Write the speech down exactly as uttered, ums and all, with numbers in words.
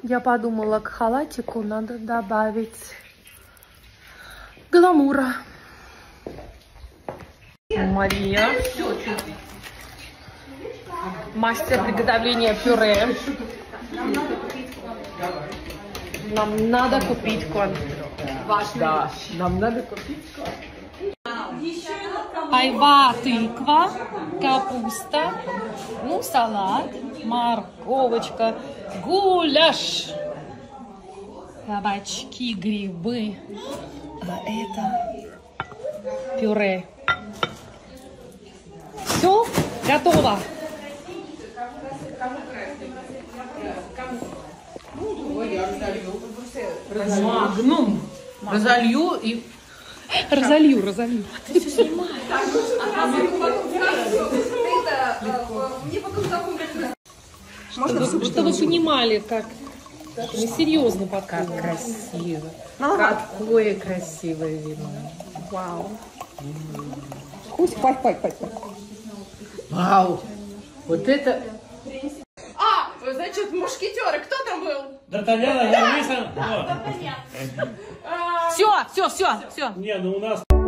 Я подумала, к халатику надо добавить гламура. Мария. Мастер приготовления пюре. Нам надо купить корм. Да, нам надо купить. Айва, тыква, капуста, ну, салат, морковочка, гуляш, кабачки, грибы. А это пюре. Все, готово. Магнум. Разолью и... Разолью, разолью. Ты все снимаешь. Можно, чтобы, чтобы вы понимали, как несерьезно подходит. Как красиво. Ага. Какое красивое вино. Вау. Пусть, хватит, хватит, хватит. Вау. Вот это... А, значит, мушкетеры, кто там был? Д'Артаньян, Арамиса. Все, все, все, все. Не, ну у нас...